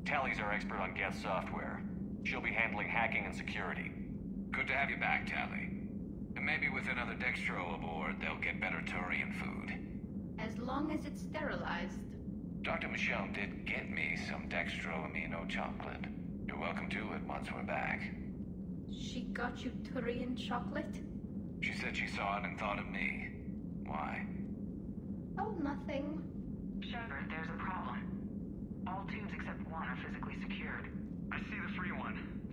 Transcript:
Tali's our expert on geth software. She'll be handling hacking and security. Good to have you back, Tali. And maybe with another dextro aboard, they'll get better Turian food. As long as it's sterilized. Dr. Michel did get me some dextro amino chocolate. You're welcome to it once we're back. She got you Turian chocolate? She said she saw it and thought of me. Why? Oh, nothing. Shepard, there's a problem. All tubes except one are physically secured. I see the free one.